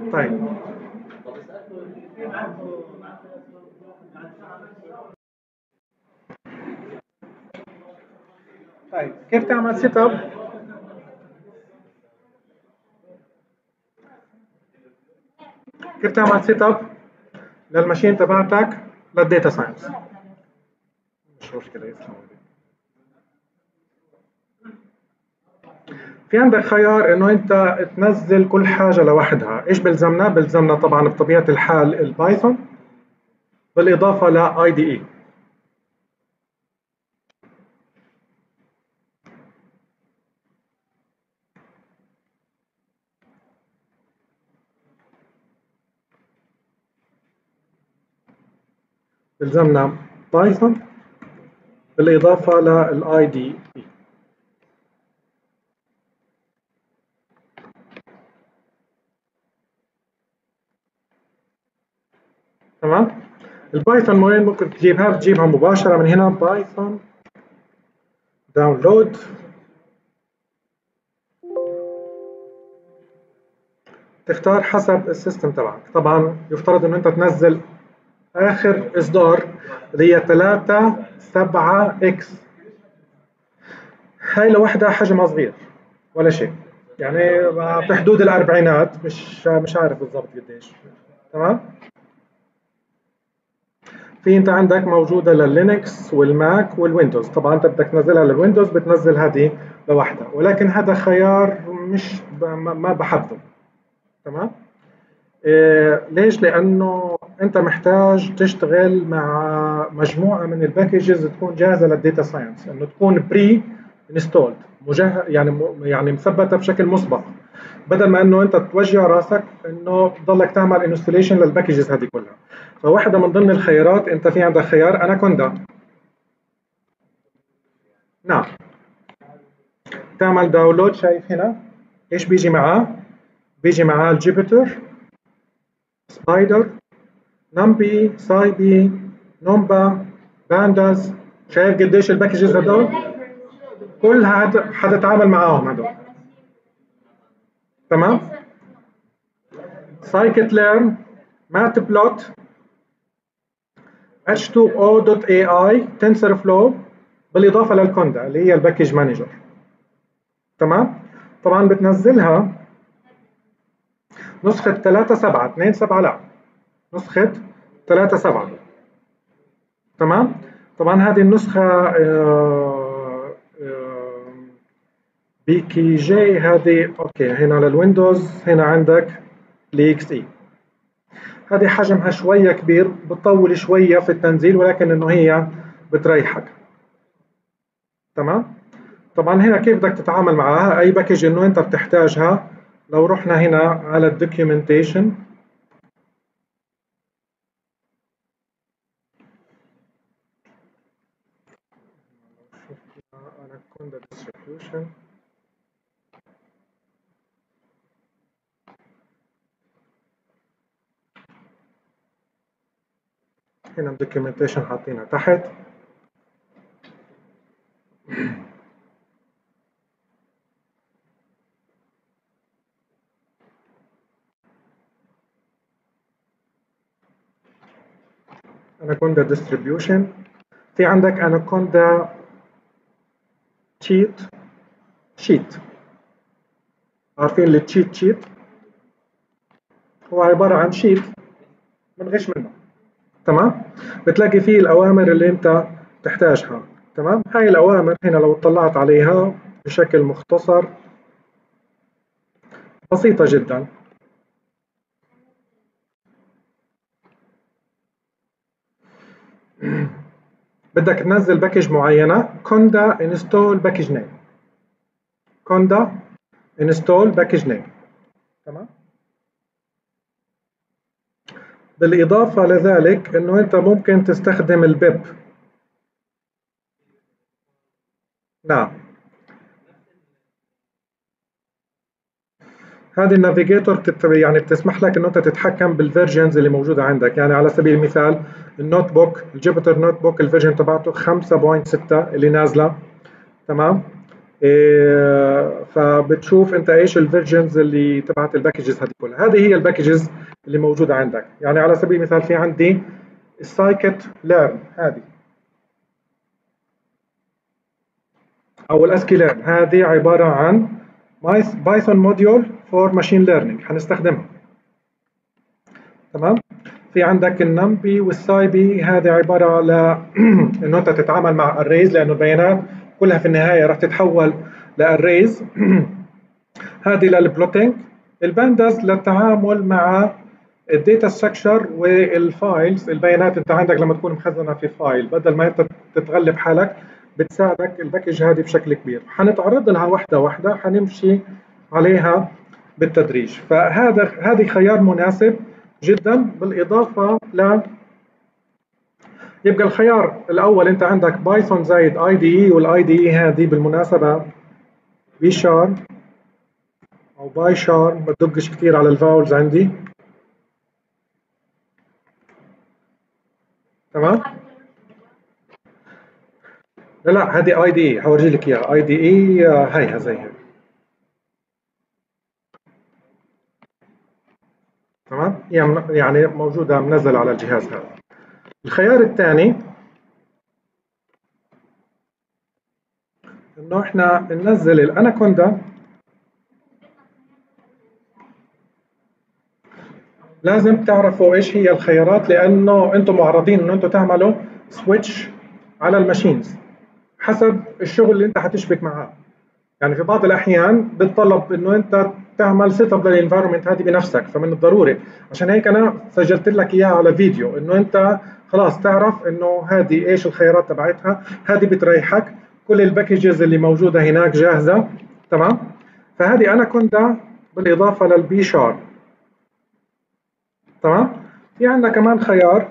طيب كيف تعمل سيت اب؟ كيف تعمل سيت اب للماشين تبعتك للديتا ساينس؟ مش مشكلة، يسلم. في عندك خيار انه انت تنزل كل حاجة لوحدها. ايش بلزمنا؟ بلزمنا طبعا بطبيعة الحال البايثون بالاضافة ل IDE. بلزمنا بايثون بالاضافة لل IDE. تمام. البايثون وين ممكن تجيبها؟ بتجيبها مباشرة من هنا، بايثون داونلود. تختار حسب السيستم تبعك. طبعا يفترض انه انت تنزل اخر اصدار اللي هي 3.7 اكس. هاي لوحدها حجمها صغير ولا شيء، يعني في حدود الاربعينات، مش عارف بالضبط قديش. تمام. في انت عندك موجوده لللينكس والماك والويندوز. طبعا انت بدك تنزلها للويندوز بتنزل هذه لوحدها، ولكن هذا خيار مش ما بحبه. تمام. ليش؟ لانه انت محتاج تشتغل مع مجموعه من الباكجز تكون جاهزه للديتا ساينس، انه تكون بري انستولد، يعني مثبته بشكل مسبق، بدل ما انه انت توجع راسك انه تضلك تعمل انستليشن للباكجز هذه كلها. فواحده من ضمن الخيارات انت في عندك خيار اناكوندا. نعم. تعمل داونلود. شايف هنا ايش بيجي معاه؟ بيجي معاه الجيبيتر، سبايدر، نمبي، سايبي، نومبا، بانداز. شايف قديش الباكجز هدول؟ كلها حتتعامل معاهم هدول. تمام. سايكت ليرن، مات بلوت، H2O.ai، تنسر فلو، بالاضافه للكوندا اللي هي الباكج مانجر. تمام. طبعا بتنزلها نسخه 3.7 2.7 لا، نسخه 3.7. تمام. طبعا هذه النسخه بي كي جي هذه. اوكي، هنا للويندوز، هنا عندك الاكس اي. هذه حجمها شويه كبير، بتطول شويه في التنزيل، ولكن انه هي بتريحك. تمام. طبعا هنا كيف بدك تتعامل معها؟ اي باكج انه انت بتحتاجها. لو رحنا هنا على الدوكيومنتيشن، Anaconda distribution. هنا الدوكيومنتيشن حاطينها تحت. Anaconda distribution. في عندك Anaconda شيت. عارفين التشيت شيت؟ هو عبارة عن شيت بنغش منه. تمام. بتلاقي فيه الأوامر اللي أنت تحتاجها. تمام. هاي الأوامر هنا لو اطلعت عليها بشكل مختصر بسيطة جدا. بدك تنزل باكج معينة، كوندا انستول باكج نيم، كوندا انستول باكج نيم. تمام. بالإضافة لذلك انه انت ممكن تستخدم البيب. نعم. هذه النافيجيتور يعني بتسمح لك انه انت تتحكم بالفيرجنز اللي موجودة عندك. يعني على سبيل المثال النوت بوك، الجوبيتر نوت بوك الفيرجن تبعته 5.6 اللي نازلة. تمام. فبتشوف انت ايش الفيرجنز اللي تبعت الباكجز هذه كلها. هذه هي الباكجز اللي موجوده عندك. يعني على سبيل المثال في عندي السايكت ليرن هذه، او الاسكي ليرن، هذه عباره عن بايثون موديول فور ماشين ليرنينج حنستخدمها. تمام. في عندك النمبي والسايبي، هذه عباره ل انه انت تتعامل مع الريز، لانه البيانات كلها في النهايه راح تتحول للريز. هذه للبلوتينج. البانداز للتعامل مع الداتا ستراكشر والفايلز، البيانات انت عندك لما تكون مخزنها في فايل بدل ما انت تتغلب حالك، بتساعدك الباكج هذه بشكل كبير. حنتعرض لها واحده واحده، حنمشي عليها بالتدريج. هذه خيار مناسب جدا. بالاضافه ل يبقى الخيار الاول انت عندك بايثون زائد اي دي اي، والاي دي اي هذه بالمناسبه بي شار او باي شار، ما تدقش كثير على الفاولز عندي. تمام. لا لا، هذه اي دي اي، حورجي لك اياها. اي دي اي هيها زي هيك. تمام، يعني موجوده منزله على الجهاز هذا. الخيار الثاني انه احنا ننزل الاناكوندا. لازم تعرفوا ايش هي الخيارات، لانه انتم معرضين انه انتم تعملوا سويتش على الماشينز حسب الشغل اللي انت حتشبك معاه. يعني في بعض الاحيان بتطلب انه انت تعمل سيت اب للانفايرمنت هذه بنفسك، فمن الضروري عشان هيك انا سجلت لك اياها على فيديو، انه انت خلاص تعرف انه هذه ايش الخيارات تبعتها. هذه بتريحك، كل الباكجز اللي موجوده هناك جاهزه. تمام. فهذه اناكوندا بالاضافه للبي شارب. تمام. في عندنا كمان خيار،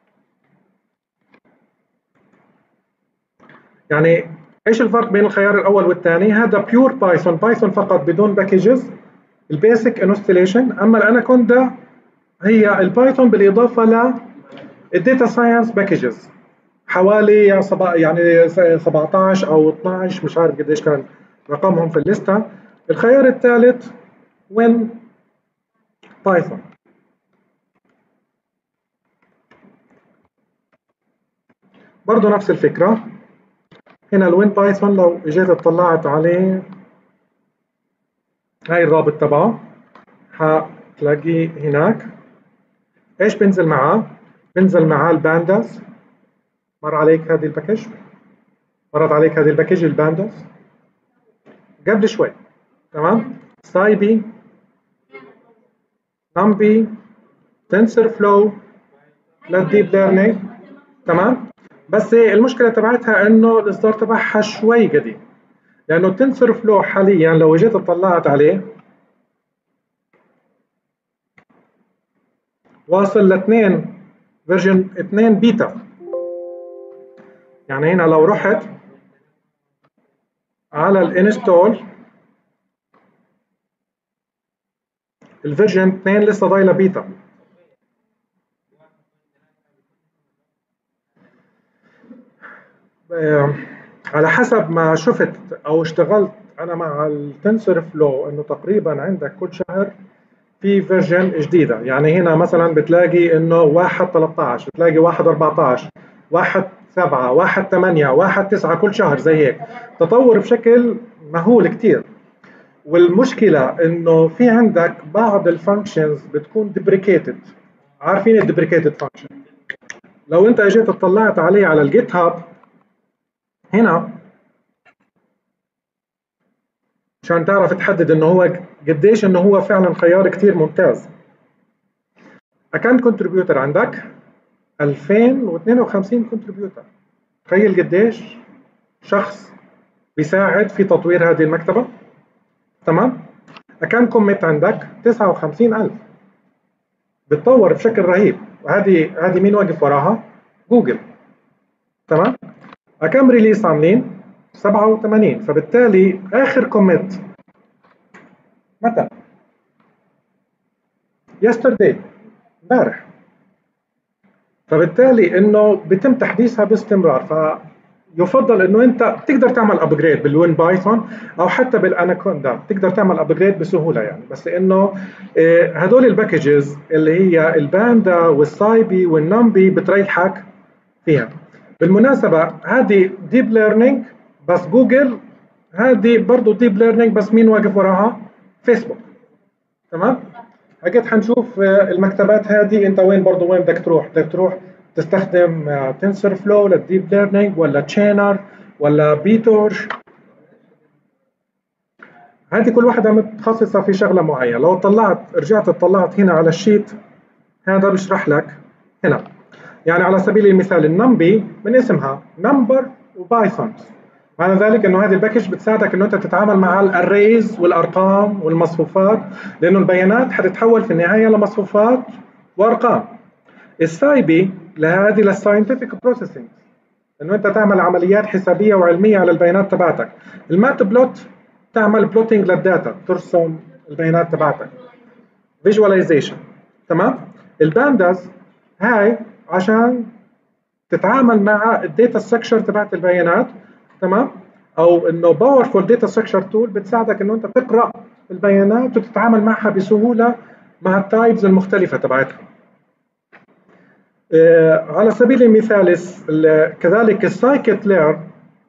يعني ايش الفرق بين الخيار الاول والثاني؟ هذا بيور بايثون، بايثون فقط بدون باكجز، البيسك انستليشن. اما الاناكوندا هي البايثون بالاضافه للديتا ساينس باكجز، حوالي يعني 17 او 12، مش عارف قديش كان رقمهم في الليسته. الخيار الثالث وين بايثون. برضه نفس الفكره. هنا الوين بايثون لو اجيت اطلعت عليه، هاي الرابط تبعه هتلاقيه هناك. ايش بنزل معاه؟ بنزل معاه البانداز. مر عليك هذه الباكج؟ مرت عليك هذه الباكج البانداز قبل شوي. تمام. سايبي، نمبي، تنسر فلو للديب ليرنينج. تمام. بس المشكله تبعتها انه الاصدار تبعها شوي قديم، لانه التنسر فلو حاليا لو جيت اطلعت عليه واصل ل 2 فيرجن 2 بيتا. يعني هنا لو رحت على الانستول، الفيرجن 2 لسه ضايله بيتا. على حسب ما شفت او اشتغلت انا مع التنسر فلو، انه تقريبا عندك كل شهر في فيرجن جديده. يعني هنا مثلا بتلاقي انه 1.13، بتلاقي 1.14، 1.7، 1.8، 1.9، كل شهر زي هيك. تطور بشكل مهول كتير. والمشكله انه في عندك بعض الفانكشنز بتكون ديبريكيتد. عارفين الديبريكيتد فانكشن؟ لو انت اجيت اطلعت عليه على الجيت هاب هنا، عشان تعرف تحدد انه هو قديش انه هو فعلا خيار كتير ممتاز. اكان كونتريبيوتر عندك 2052 كونتريبيوتر. تخيل قديش شخص بيساعد في تطوير هذه المكتبة. تمام. اكان كوميت عندك 59,000. بتطور بشكل رهيب. هذه مين واقف وراها؟ جوجل. تمام. كم ريليس عاملين؟ 87. فبالتالي اخر كوميت متى؟ يسترداي، امبارح. فبالتالي انه بيتم تحديثها باستمرار. يفضل انه انت بتقدر تعمل ابجريد بالوين بايثون او حتى بالاناكوندا، بتقدر تعمل ابجريد بسهوله يعني، بس انه هدول الباكجز اللي هي الباندا والسايبي والنمبي بتريحك فيها. بالمناسبه هذه ديب ليرنينج، بس جوجل هذه برضه ديب ليرنينج، بس مين واقف وراها؟ فيسبوك. تمام. اكيد حنشوف المكتبات هذه انت وين برضه وين بدك تروح. بدك تروح تستخدم تنسر فلو للديب ليرنينج، ولا تشينر، ولا بيتورش. هذه كل واحدة متخصصة في شغلة معينة. لو رجعت اطلعت هنا على الشيت، هذا بيشرح لك هنا. يعني على سبيل المثال النمبي من اسمها نمبر وبايثون، معنى ذلك انه هذه الباكج بتساعدك انه انت تتعامل مع الاريز والارقام والمصفوفات، لانه البيانات حتتحول في النهايه لمصفوفات وارقام. السايبي لهذه للساينتفك بروسيسنج، انه انت تعمل عمليات حسابيه وعلميه على البيانات تبعتك. المات بلوت تعمل بلوتنج للداتا، ترسم البيانات تبعتك. فيجواليزيشن. تمام. البانداز هاي عشان تتعامل مع الداتا ستراكشر تبعت البيانات. تمام. او انه باورفول داتا ستراكشر تول بتساعدك انه انت تقرا البيانات وتتعامل معها بسهوله مع التايبز المختلفه تبعتها. على سبيل المثال كذلك السايكت ليرن.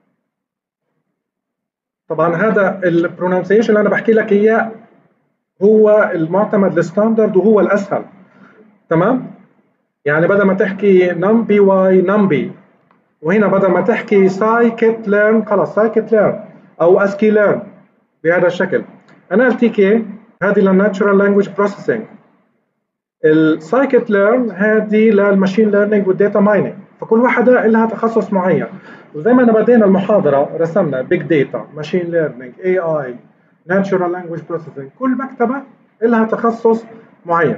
طبعا هذا البرونونسيشن اللي انا بحكي لك اياه هو المعتمد الستاندرد وهو الاسهل. تمام. يعني بدل ما تحكي نمبي واي نمبي، وهنا بدل ما تحكي سايكت ليرن خلاص سايكت ليرن او اسكي ليرن بهذا الشكل. انا ال تي كي هذه للناتشورال لانجويج بروسيسنج، السايكت ليرن هذه للماشين ليرنينج والداتا مايننج، فكل واحده لها تخصص معين. وزي ما انا بدينا المحاضره رسمنا بيج داتا، ماشين ليرنينج، اي اي، ناتشورال لانجويج بروسيسنج، كل مكتبه لها تخصص معين.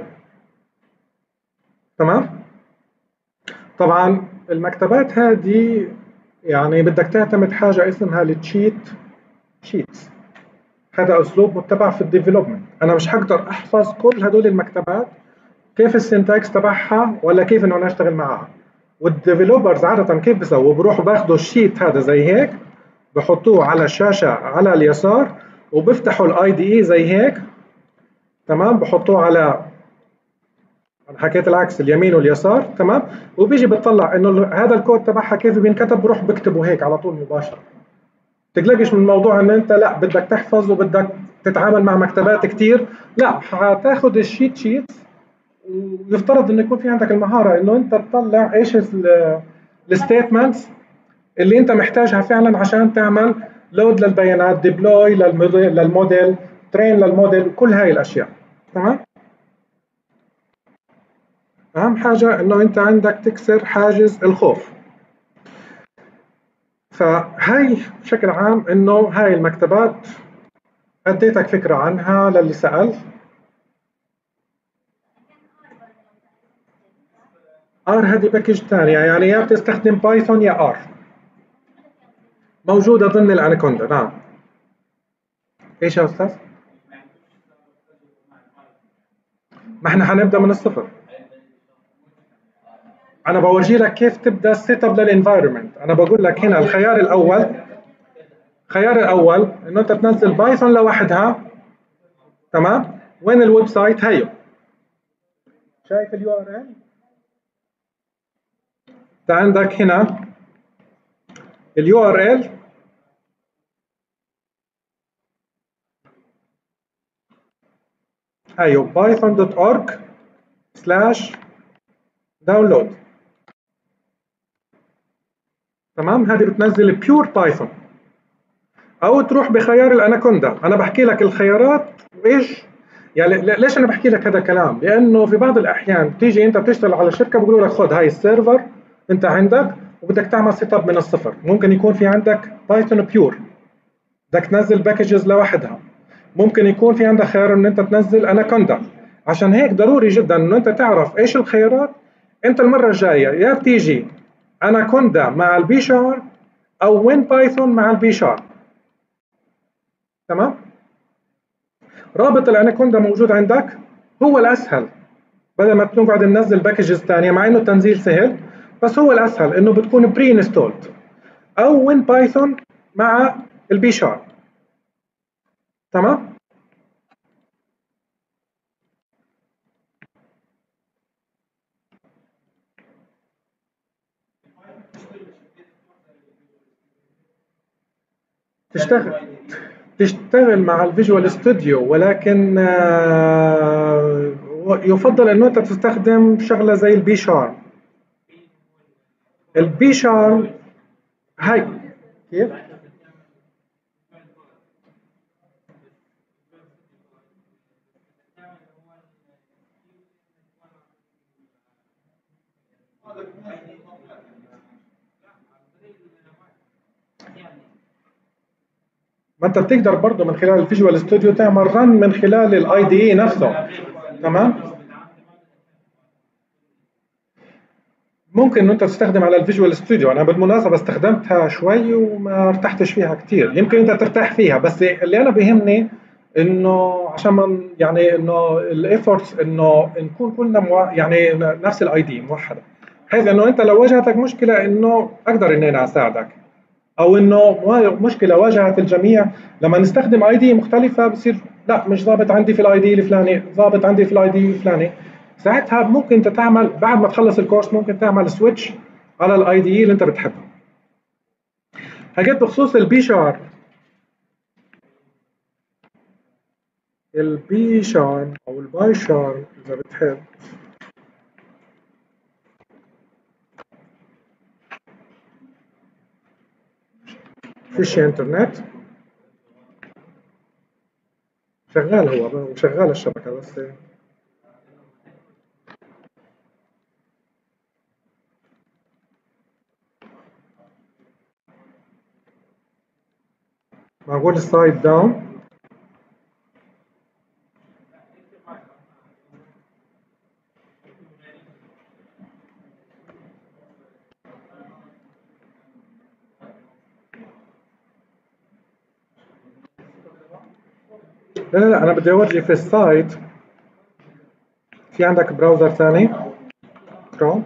تمام. طبعا المكتبات هذه يعني بدك تعتمد حاجه اسمها التشيت شيتس. هذا اسلوب متبع في الديفلوبمنت. انا مش هقدر احفظ كل هدول المكتبات كيف السنتكس تبعها ولا كيف انه انا اشتغل معها. والديفلوبرز عاده كيف بيسووا؟ بروحوا باخذوا الشيت هذا زي هيك، بحطوه على الشاشه على اليسار، وبفتحوا الاي دي اي زي هيك. تمام. بحطوه على، انا حكيت العكس، اليمين واليسار. تمام. وبيجي بتطلع انه هذا الكود تبعها كيف بينكتب، بروح بكتبه هيك على طول مباشره. تقلقش من الموضوع ان انت لا بدك تحفظ وبدك تتعامل مع مكتبات كتير. لا، حتاخذ الشيت شيتس، ويفترض انه يكون في عندك المهاره انه انت تطلع ايش الستيتمنتس اللي انت محتاجها فعلا عشان تعمل لود للبيانات، ديبلوي للموديل، ترين للموديل، كل هاي الاشياء. تمام. اهم حاجه انه انت عندك تكسر حاجز الخوف. فهي بشكل عام انه هاي المكتبات اديتك فكره عنها للي سال. ار هذه باكج ثانيه، يعني يا بتستخدم بايثون يا ار، موجوده ضمن الاناكوندا. نعم. ايش يا استاذ؟ ما احنا حنبدا من الصفر. انا بورجي لك كيف تبدا السيت اب للانفايرمنت. انا بقول لك هنا الخيار الاول، انه انت تنزل بايثون لوحدها. تمام. وين الويب سايت؟ هيو، شايف اليو ار ال؟ انت عندك هنا اليو ار ال، هيو python.org/download. تمام. هذه بتنزل بيور بايثون، او تروح بخيار الاناكوندا. انا بحكي لك الخيارات وايش يعني. ليش انا بحكي لك هذا الكلام؟ لانه في بعض الاحيان تيجي انت بتشتغل على شركه بيقولوا لك خذ هاي السيرفر انت عندك وبدك تعمل سيت اب من الصفر. ممكن يكون في عندك بايثون بيور بدك تنزل باكجز لوحدها. ممكن يكون في عندك خيار ان انت تنزل اناكوندا. عشان هيك ضروري جدا انه انت تعرف ايش الخيارات. انت المره الجايه يا بتيجي اناكوندا مع البي شارب، او وين بايثون مع البي شارب. تمام. رابط الاناكوندا موجود عندك، هو الاسهل. بدل ما تقعد ننزل باكجز ثانيه، مع انه التنزيل سهل، بس هو الاسهل انه بتكون بري انستولد. او وين بايثون مع البي شارب. تمام. تشتغل تشتغل مع الفيجوال ستوديو، ولكن يفضل انه انت تستخدم شغله زي البي شارب. البي شارب هاي كيف؟ ما انت بتقدر برضه من خلال الفيجوال ستوديو تعمل رن من خلال الاي دي اي نفسه. تمام. ممكن ان انت تستخدم على الفيجوال ستوديو. انا بالمناسبه استخدمتها شوي وما ارتحتش فيها كثير، يمكن انت ترتاح فيها، بس اللي انا بيهمني انه عشان يعني انه الايفورتس انه نكون كلنا يعني نفس الاي دي موحده، بحيث انه انت لو واجهتك مشكله انه اقدر اني انا اساعدك، او انه مشكله واجهت الجميع لما نستخدم اي دي مختلفه بصير لا مش ضابط عندي في الاي دي الفلاني، ضابط عندي في الاي دي الفلاني. ساعتها ممكن انت تعمل بعد ما تخلص الكورس ممكن تعمل سويتش على الاي دي اللي انت بتحبها. حاجات بخصوص البي شارب. البي شارب او الباي شارب اذا بتحب، فيش انترنت شغال، هو وشغال الشبكه بس. معقول السايد داون. لا لا لا، انا بدي اورجي في السايت. في عندك براوزر ثاني كروم؟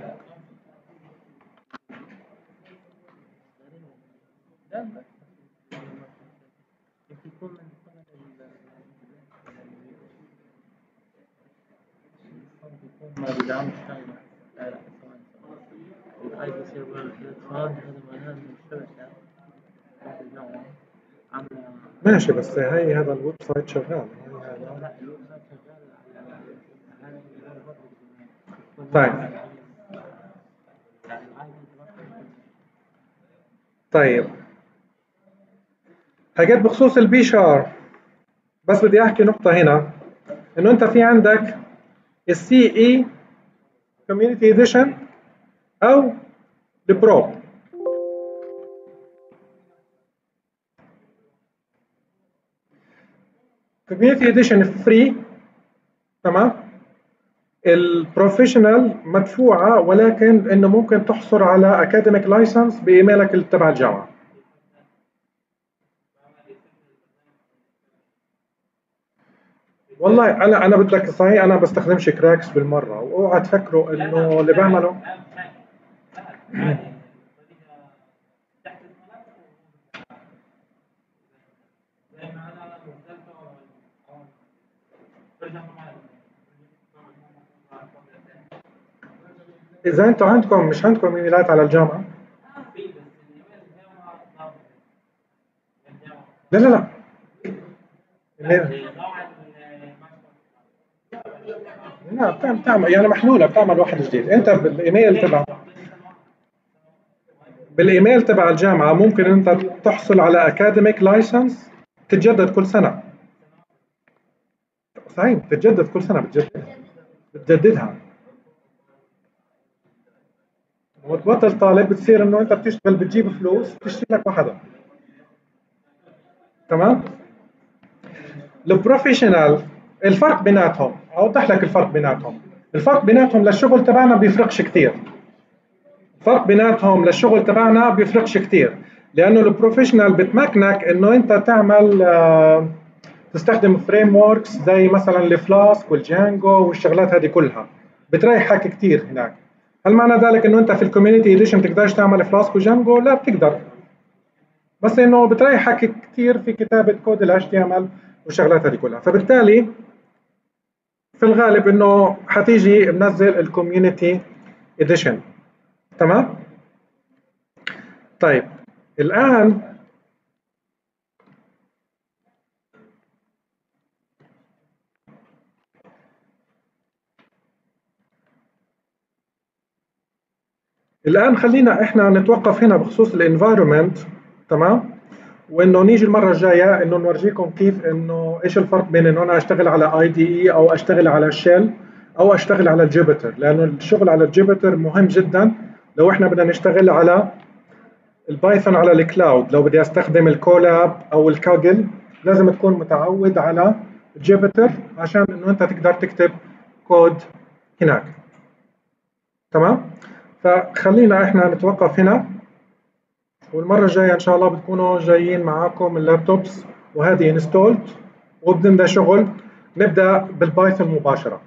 ما بدعمش حاجة. لا لا ثواني الاي بي سيرفر بلاتفورم هذا معناه ان الشبكة بتاعت الجامعة عاملة. ماشي، بس هي هذا الويب سايت شغال. لا الويب سايت شغال على هذا برضه طيب يعني الاي بي. طيب، حاجات بخصوص البي شارب. بس بدي احكي نقطة هنا، انه انت في عندك السي اي كوميونتي اديشن او البرو. كوميونتي اديشن فري، تمام. البروفيشنال مدفوعة، ولكن انه ممكن تحصل على اكاديميك لايسنس بايميلك تبع الجامعة. والله انا بدك صحيح، انا بستخدمش كراكس بالمرة، واوعى تفكروا انه اللي بعمله. اذا انتم عندكم مش عندكم ايميلات على الجامعة. لا لا لا، إيميل. لا بتعمل يعني محلولة، بتعمل واحد جديد انت بالايميل تبع، بالايميل تبع الجامعة ممكن انت تحصل على اكاديميك لايسنس تتجدد كل سنة. صحيح بتتجدد كل سنة، بتجددها. وتبطل طالب بتصير انه انت بتشتغل بتجيب فلوس بتشتري لك واحدة. تمام. البروفيشنال، الفرق بيناتهم اوضح لك الفرق بيناتهم. الفرق بيناتهم للشغل تبعنا بيفرقش كثير. الفرق بيناتهم للشغل تبعنا بيفرقش كثير، لانه البروفيشنال بتمكنك انه انت تعمل تستخدم فريم وركس زي مثلا الفلاسك والجانجو والشغلات هذه كلها، بتريحك كثير هناك. هل معنى ذلك انه انت في الكوميونتي اديشن بتقدرش تعمل فلاسك وجانجو؟ لا بتقدر، بس انه بتريحك كثير في كتابه كود ال HTML والشغلات هذه كلها. فبالتالي في الغالب انه حتيجي منزل الكوميونتي اديشن. تمام. طيب الان خلينا احنا نتوقف هنا بخصوص الانفايرمنت. تمام. وانه نيجي المره الجايه انه نورجيكم كيف انه ايش الفرق بين انه انا اشتغل على اي دي اي او اشتغل على شيل او اشتغل على الجيبيتر، لانه الشغل على الجيبيتر مهم جدا لو احنا بدنا نشتغل على البايثون على الكلاود. لو بدي استخدم الكولاب او الكاجل لازم تكون متعود على جيبيتر عشان انه انت تقدر تكتب كود هناك. تمام. فخلينا احنا نتوقف هنا، والمرة الجاية ان شاء الله بتكونوا جايين معاكم اللابتوبس وهذه انستولد وبنبدا شغل. نبدا بالبايثون مباشرة.